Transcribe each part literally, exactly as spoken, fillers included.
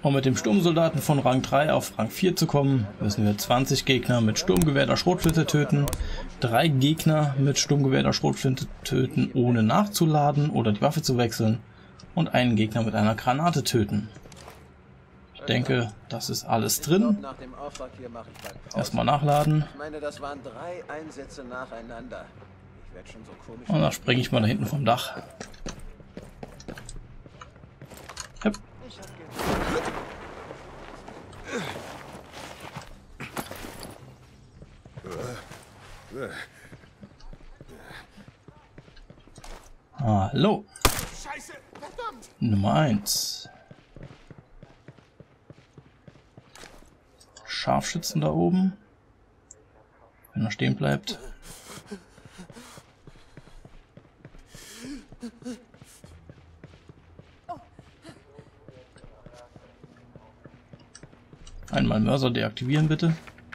Um mit dem Sturmsoldaten von Rang drei auf Rang vier zu kommen, müssen wir zwanzig Gegner mit Sturmgewehr der Schrotflinte töten, drei Gegner mit Sturmgewehr der Schrotflinte töten, ohne nachzuladen oder die Waffe zu wechseln, und einen Gegner mit einer Granate töten. Ich denke, das ist alles drin. Erstmal nachladen. Ich meine, das waren drei Einsätze nacheinander. Ich werde schon so komisch. Und dann springe ich mal da hinten vom Dach. Yep. Hallo. Scheiße, verdammt. Nummer eins. Scharfschützen da oben. Wenn er stehen bleibt. Einmal Mörser deaktivieren, bitte.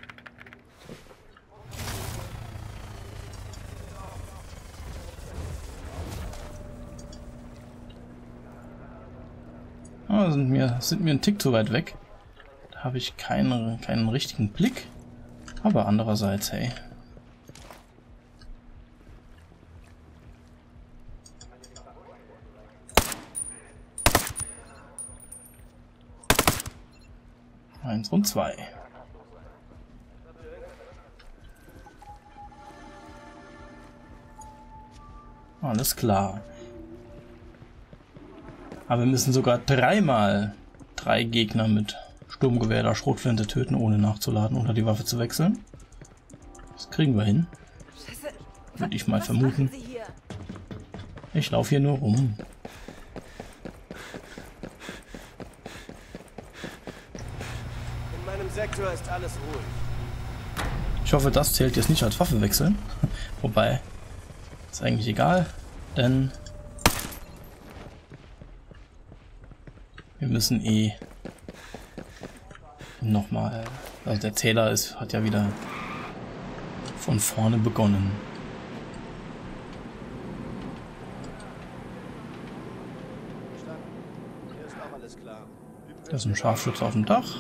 Ah, sind mir, sind mir ein Tick zu weit weg. Da habe ich keinen, keinen richtigen Blick. Aber andererseits, hey. Eins und zwei. Alles klar. Aber wir müssen sogar dreimal drei Gegner mit Sturmgewehr oder Schrotflinte töten, ohne nachzuladen oder die Waffe zu wechseln. Das kriegen wir hin. Würde ich mal vermuten. Ich laufe hier nur rum. In meinem Sektor ist alles ruhig. Ich hoffe, das zählt jetzt nicht als Waffe wechseln. Wobei, ist eigentlich egal, denn wir müssen eh nochmal, also der Zähler ist, hat ja wieder von vorne begonnen. Hier ist auch alles klar. Da ist ein Scharfschütze auf dem Dach.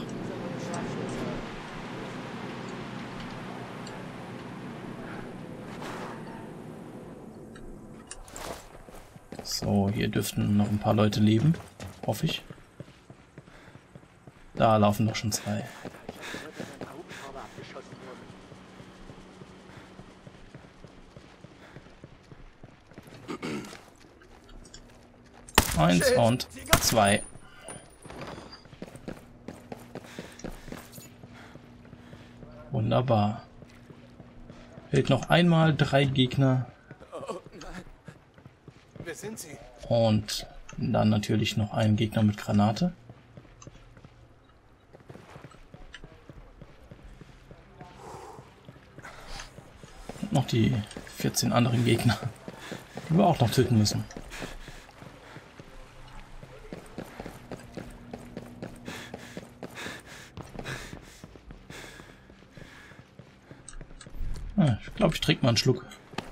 So, hier dürften noch ein paar Leute leben, hoffe ich. Da laufen doch schon zwei. Eins und zwei. Wunderbar. Fehlt noch einmal drei Gegner. Oh nein. Wer sind Sie? Und dann natürlich noch ein Gegner mit Granate. Und noch die vierzehn anderen Gegner, die wir auch noch töten müssen. Ah, ich glaube, ich trinke mal einen Schluck.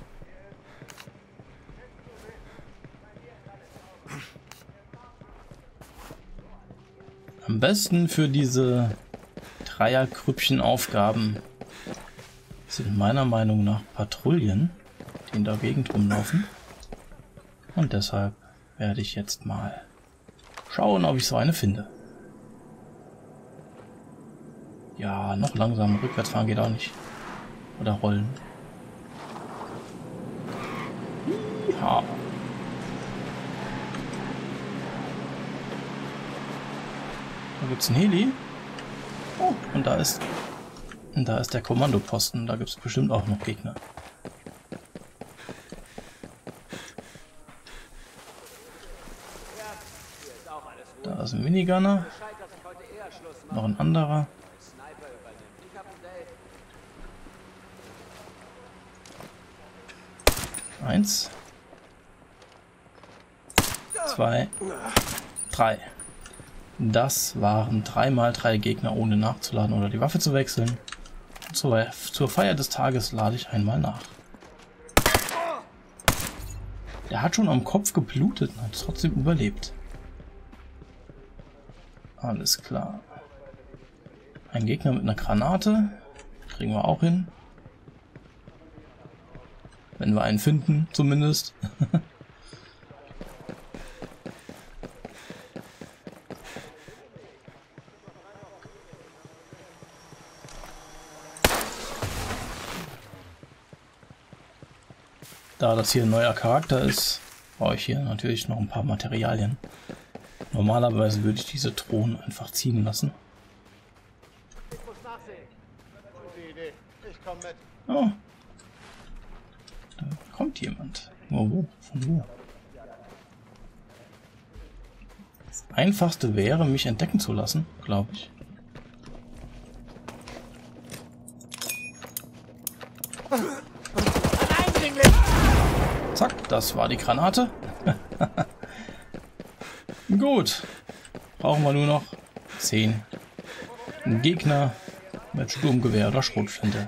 Am besten für diese Dreiergrüppchen-Aufgaben sind meiner Meinung nach Patrouillen, die in der Gegend rumlaufen. Und deshalb werde ich jetzt mal schauen, ob ich so eine finde. Ja, noch langsam. Rückwärts fahren geht auch nicht. Oder rollen. Ja. Da gibt es einen Heli. Oh, und da ist, und da ist der Kommandoposten. Da gibt es bestimmt auch noch Gegner. Da ist ein Minigunner. Noch ein anderer. Eins. Zwei. Drei. Das waren dreimal drei Gegner, ohne nachzuladen oder die Waffe zu wechseln. Zur, zur Feier des Tages lade ich einmal nach. Der hat schon am Kopf geblutet und hat trotzdem überlebt. Alles klar. Ein Gegner mit einer Granate. Kriegen wir auch hin. Wenn wir einen finden, zumindest. Da das hier ein neuer Charakter ist, brauche ich hier natürlich noch ein paar Materialien. Normalerweise würde ich diese Thronen einfach ziehen lassen. Oh. Da kommt jemand. Oh, wo? Von wo? Das Einfachste wäre, mich entdecken zu lassen, glaube ich. Zack, das war die Granate. Gut. Brauchen wir nur noch zehn Gegner mit Sturmgewehr oder Schrotflinte.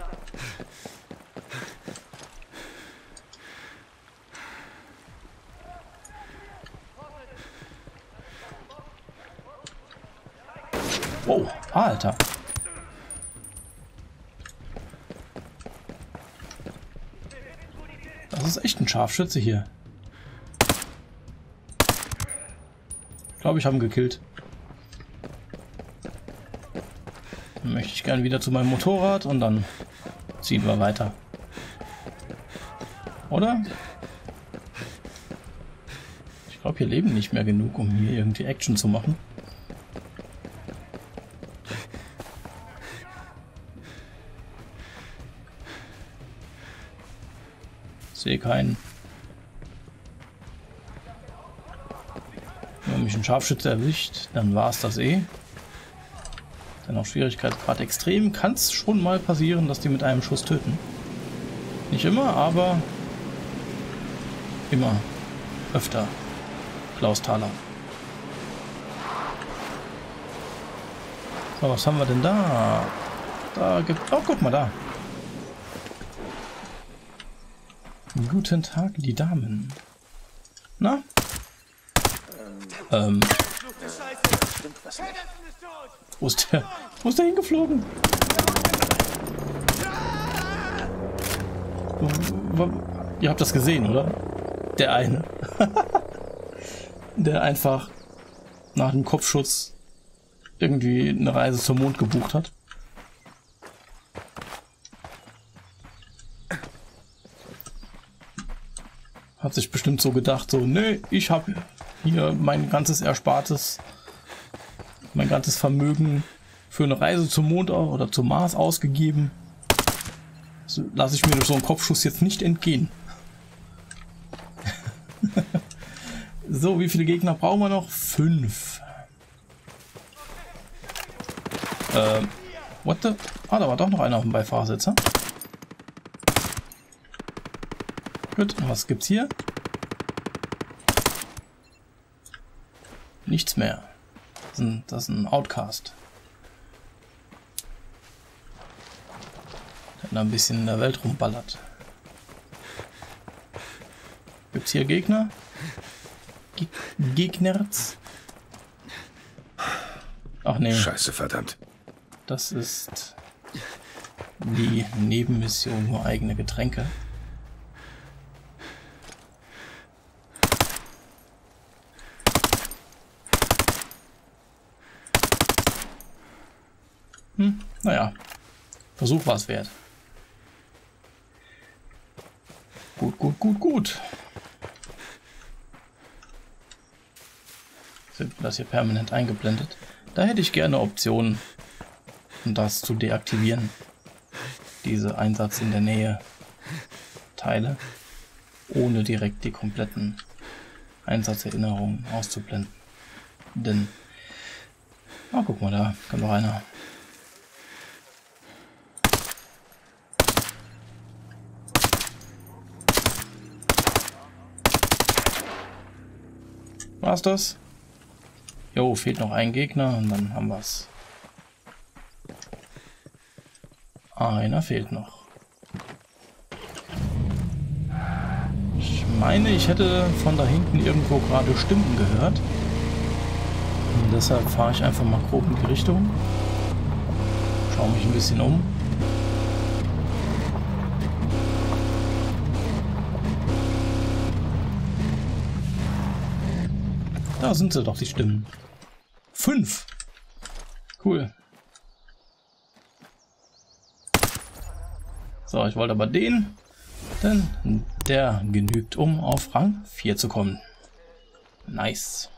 Wow, Alter. Das ist echt ein Scharfschütze hier. Ich glaube, ich habe ihn gekillt. Dann möchte ich gerne wieder zu meinem Motorrad und dann ziehen wir weiter. Oder? Ich glaube, hier leben nicht mehr genug, um hier irgendwie Action zu machen. Sehe keinen. Wenn mich ein Scharfschütze erwischt, dann war es das eh. Denn auf Schwierigkeitsgrad extrem kann es schon mal passieren, dass die mit einem Schuss töten. Nicht immer, aber immer öfter. Klaus Thaler. So, was haben wir denn da? Da gibt... Oh, guck mal da. Guten Tag, die Damen. Na? Ähm. Wo ist der? Wo ist der hingeflogen? Ihr habt das gesehen, oder? Der eine. Der einfach nach dem Kopfschuss irgendwie eine Reise zum Mond gebucht hat. Hat sich bestimmt so gedacht, so, nee, ich habe hier mein ganzes Erspartes, mein ganzes Vermögen für eine Reise zum Mond oder zum Mars ausgegeben. So, lasse ich mir durch so einen Kopfschuss jetzt nicht entgehen. So, wie viele Gegner brauchen wir noch? Fünf. Ähm, what the? Ah, da war doch noch einer auf dem Beifahrersitzer. Gut, was gibt's hier? Nichts mehr. Das ist ein, das ist ein Outcast. Der da ein bisschen in der Welt rumballert. Gibt's hier Gegner? Ge Gegnerz? Ach nee. Scheiße, verdammt. Das ist die Nebenmission, nur eigene Getränke. Hm, naja, Versuch war es wert. Gut, gut, gut, gut. Sind das hier permanent eingeblendet? Da hätte ich gerne Optionen, um das zu deaktivieren. Diese Einsatz in der Nähe Teile, ohne direkt die kompletten Einsatzerinnerungen auszublenden. Denn, ah, guck mal, da kann noch einer. War's das? Jo, fehlt noch ein Gegner und dann haben wir's. Einer fehlt noch. Ich meine, ich hätte von da hinten irgendwo gerade Stimmen gehört. deshalb fahre ich einfach mal grob in die Richtung. Schaue mich ein bisschen um. Da sind sie doch, die Stimmen. Fünf. Cool. So, ich wollte aber den, denn der genügt, um auf Rang vier zu kommen. Nice.